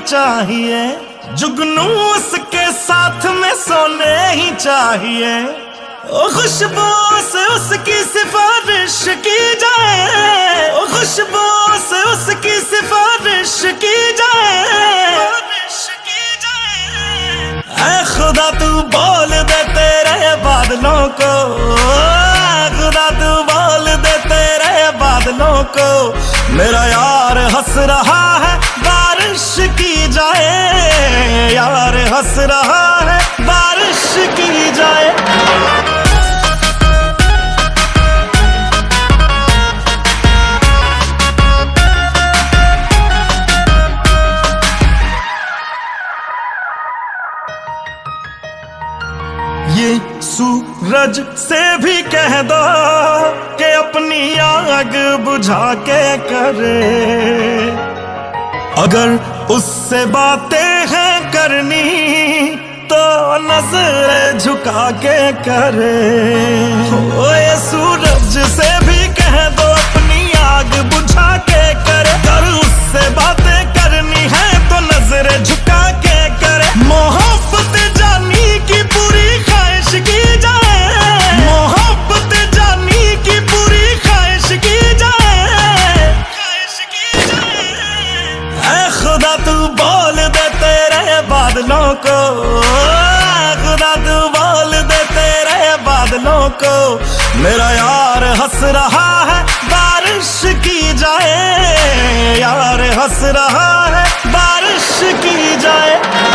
चाहिए, जुगनू उसके साथ में सोने ही चाहिए। ओ खुशबू से उसकी सिफारिश की जाए, ओ खुशबू से उसकी सिफारिश की जाए। ऐ खुदा तू बोल दे तेरे बादलों को, खुदा तू बोल दे तेरे बादलों को, मेरा यार हंस रहा है बारिश की जाए, यार हंस रहा है बारिश की जाए। ये सूरज से भी कह दो कि अपनी आग बुझा के करे, अगर उससे बातें हैं करनी तो नजर झुका के करे। ओ ये सूरज से भी कह दो अपनी आग बुझा के करे, अगर उससे बातें करनी है तो नजर झुका के करे। मोहब्बत जानी की पूरी ख्वाहिश की जाए, मोहब्बत जानी की पूरी ख्वाहिश की जाए, ख्वाहिश की जाए। ऐ खुदा तू बोल दे तेरे बादलों को, खुदा तू बोल दे तेरे बादलों को, मेरा यार हंस रहा है बारिश की जाए, यार हंस रहा है बारिश की जाए।